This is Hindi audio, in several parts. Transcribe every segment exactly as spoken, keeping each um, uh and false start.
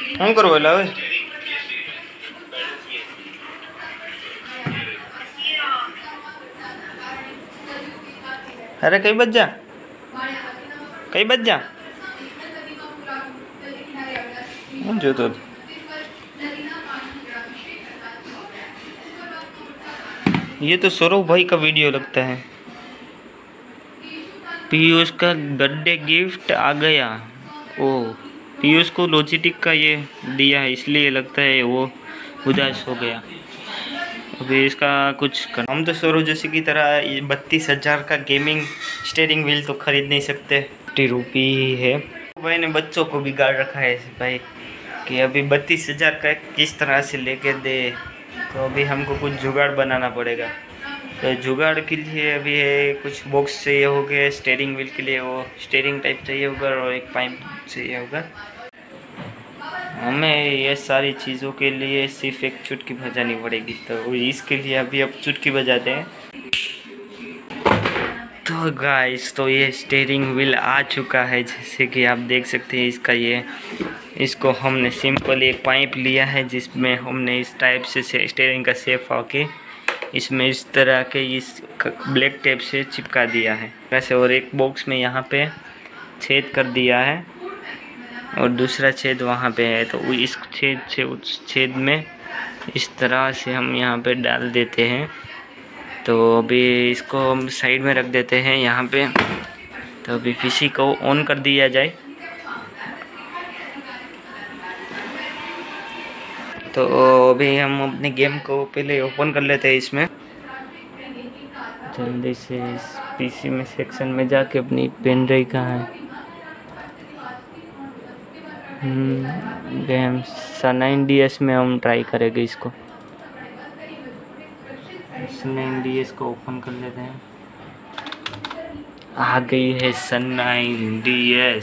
શું કરવું એટલે હવે अरे कई बज जा कई बज जा जो तो ये तो सौरभ भाई का वीडियो लगता है। पीयूष का बर्थडे गिफ्ट आ गया। ओ पीयूष को लॉजिटिक का ये दिया है इसलिए लगता है वो उदास हो गया। अभी इसका कुछ हम तो सौरभ जोशी की तरह बत्तीस हज़ार का गेमिंग स्टीयरिंग व्हील तो खरीद नहीं सकते। फिफ्टी रुपी ही है। भाई ने बच्चों को बिगाड़ रखा है भाई कि अभी बत्तीस हज़ार का किस तरह से लेके दे, तो अभी हमको कुछ जुगाड़ बनाना पड़ेगा। तो जुगाड़ के लिए अभी है कुछ बॉक्स चाहिए होगा, स्टीयरिंग व्हील के लिए वो स्टीयरिंग टाइप चाहिए होगा और एक पाइप चाहिए होगा। हमें ये सारी चीज़ों के लिए सिर्फ एक चुटकी बजानी पड़ेगी, तो इसके लिए अभी अब चुटकी बजाते हैं। तो गाइस तो ये स्टीयरिंग व्हील आ चुका है, जैसे कि आप देख सकते हैं। इसका ये इसको हमने सिंपल एक पाइप लिया है जिसमें हमने इस टाइप से स्टीयरिंग का शेप आके इसमें इस तरह के इस ब्लैक टेप से चिपका दिया है वैसे, और एक बॉक्स में यहाँ पे छेद कर दिया है और दूसरा छेद वहाँ पे है। तो इस छेद से उस छेद में इस तरह से हम यहाँ पे डाल देते हैं। तो अभी इसको हम साइड में रख देते हैं यहाँ पे। तो अभी पीसी को ऑन कर दिया जाए। तो अभी हम अपने गेम को पहले ओपन कर लेते हैं। इसमें जल्दी से इस पीसी में सेक्शन में जाके अपनी पेन ड्राइव कहाँ है, game sun nine D S में हम ट्राई करेंगे इसको। सन नाइन डी एस को ओपन कर लेते हैं। आ गई है sun nine D S.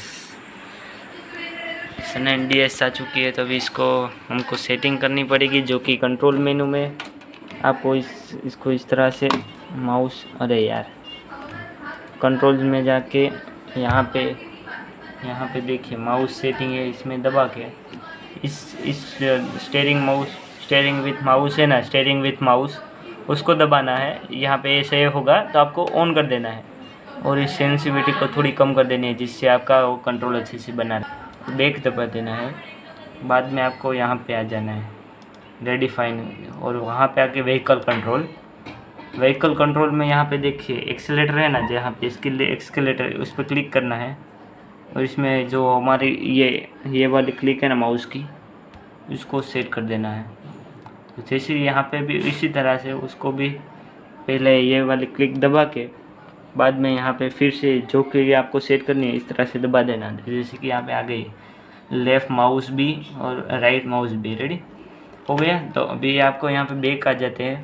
Sun nine D S आ चुकी है। तो अभी इसको हमको सेटिंग करनी पड़ेगी, जो कि कंट्रोल मेनू में आपको इस इसको इस तरह से माउस, अरे यार कंट्रोल में जाके यहाँ पे यहाँ पे देखिए माउस सेटिंग है, इसमें दबा के इस इस steering mouse steering with mouse है ना, स्टीयरिंग विथ माउस उसको दबाना है। यहाँ पे ऐसे होगा तो आपको ऑन कर देना है और इस सेंसिटिविटी को थोड़ी कम कर देनी है, जिससे आपका वो कंट्रोल अच्छे से बना रहे। बैक दबा देना है। बाद में आपको यहाँ पे आ जाना है रेडिफाइन, और वहाँ पे आके व्हीकल कंट्रोल। व्हीकल कंट्रोल में यहाँ पे देखिए एक्सीलेटर है ना, जहाँ पे इसके लिए एक्सीलेटर उस पर क्लिक करना है। और इसमें जो हमारी ये ये वाली क्लिक है ना माउस की, इसको सेट कर देना है। तो जैसे यहाँ पे भी इसी तरह से उसको भी पहले ये वाली क्लिक दबा के बाद में यहाँ पे फिर से जो कि आपको सेट करनी है इस तरह से दबा देना। जैसे कि यहाँ पे आ गई लेफ़्ट माउस भी और राइट माउस भी रेडी हो गया। तो अभी आपको यहाँ पे बैक आ जाते हैं।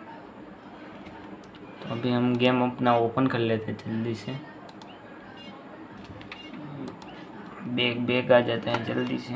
तो अभी हम गेम अपना ओपन कर लेते हैं जल्दी से। बैक बैक आ जाते हैं जल्दी से।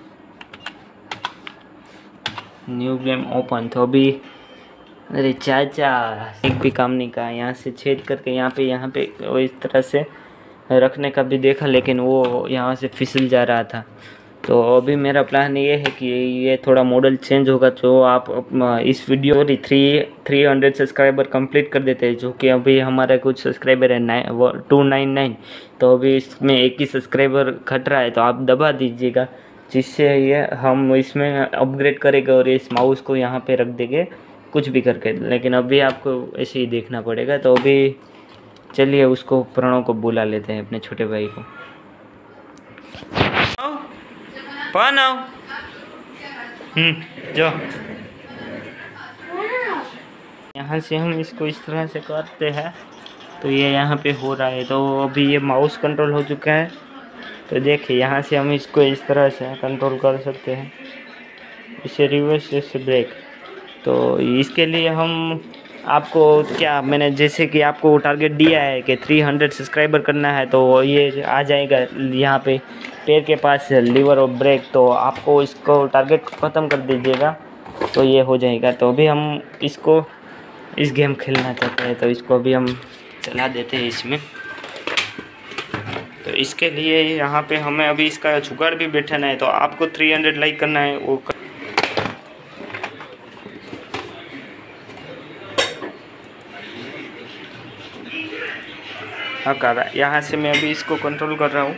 New game open. तो अभी अरे चाचा एक भी काम नहीं कहा। यहाँ से छेद करके यहाँ पे यहाँ पे वो इस तरह से रखने का भी देखा, लेकिन वो यहाँ से फिसल जा रहा था। तो अभी मेरा प्लान ये है कि ये थोड़ा मॉडल चेंज होगा। तो आप इस video three three hundred subscriber complete कर देते हैं, जो कि अभी हमारे कुछ सब्सक्राइबर है नाइन टू नाइन नाइन। तो अभी इसमें एक ही सब्सक्राइबर घट रहा है, तो आप दबा दीजिएगा, जिससे ये हम इसमें अपग्रेड करेंगे और इस माउस को यहाँ पे रख देंगे कुछ भी करके। लेकिन अभी आपको ऐसे ही देखना पड़ेगा। तो अभी चलिए उसको प्रणव को बुला लेते हैं, अपने छोटे भाई को। प्रणव हम्म जो यहाँ से हम इसको इस तरह से करते हैं तो ये यहाँ पे हो रहा है। तो अभी ये माउस कंट्रोल हो चुका है। तो देखिए यहाँ से हम इसको इस तरह से कंट्रोल कर सकते हैं, इसे रिवर्स जैसे ब्रेक। तो इसके लिए हम आपको क्या मैंने जैसे कि आपको टारगेट दिया है कि थ्री हंड्रेड सब्सक्राइबर करना है, तो ये आ जाएगा यहाँ पे पैर के पास लीवर और ब्रेक। तो आपको इसको टारगेट ख़त्म कर दीजिएगा तो ये हो जाएगा। तो अभी हम इसको इस गेम खेलना चाहते हैं, तो इसको अभी हम चला देते हैं इसमें। तो इसके लिए यहाँ पे हमें अभी इसका जुगाड़ भी बैठाना है, तो आपको थ्री हंड्रेड लाइक करना है वो कर... हाँ कर रहा है। यहाँ से मैं अभी इसको कंट्रोल कर रहा हूँ।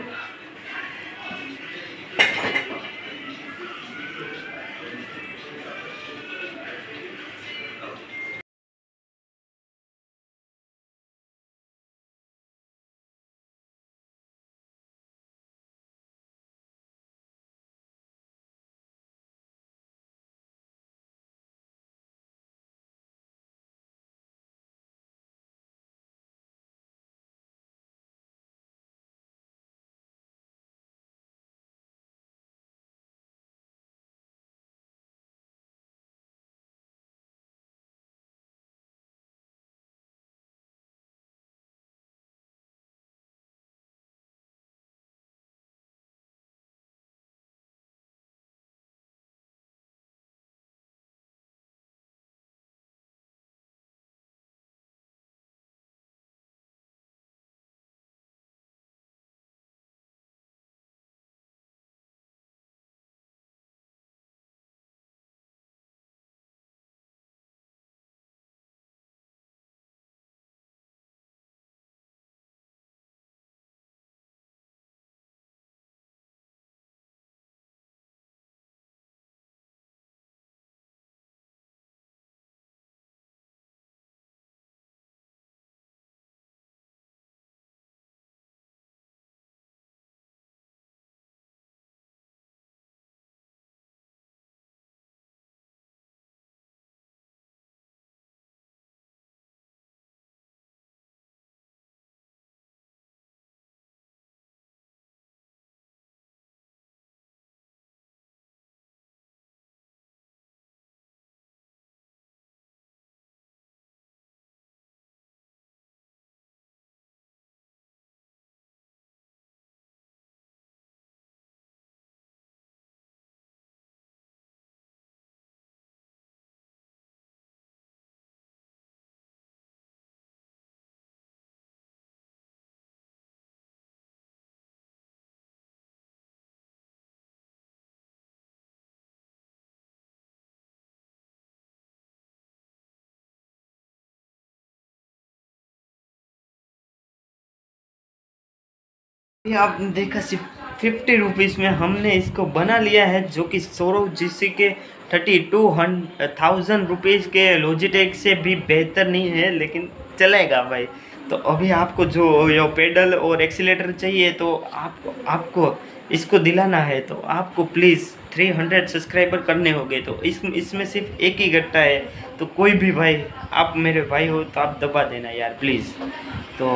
ये आपने देखा सिर्फ फिफ्टी रुपीज़ में हमने इसको बना लिया है, जो कि सौरभ जिससे के थर्टी टू थाउजेंड रुपीज़ के लॉजिटेक से भी बेहतर नहीं है, लेकिन चलेगा भाई। तो अभी आपको जो यो पेडल और एक्सीलेटर चाहिए, तो आपको आपको इसको दिलाना है, तो आपको प्लीज़ थ्री हंड्रेड सब्सक्राइबर करने होंगे। तो इस इसमें सिर्फ एक ही घंटा है, तो कोई भी भाई, आप मेरे भाई हो तो आप दबा देना यार प्लीज़। तो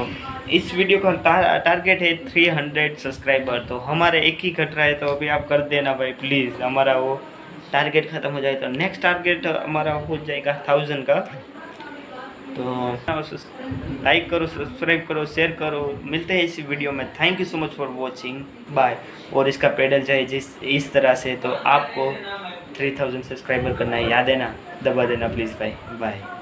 इस वीडियो का टा, टारगेट है थ्री हंड्रेड सब्सक्राइबर, तो हमारे एक ही घट रहा है, तो अभी आप कर देना भाई प्लीज़। हमारा वो टारगेट ख़त्म हो जाए तो नेक्स्ट टारगेट हमारा हो जाएगा थाउजेंड का। तो लाइक करो, सब्सक्राइब करो, शेयर करो। मिलते हैं इस वीडियो में। Thank you so much for watching, bye. और इसका पेडल चाहिए जिस इस तरह से, तो आपको थ्री थाउजेंड सब्सक्राइबर करना है, याद है ना, दबा देना प्लीज़ भाई, बाय।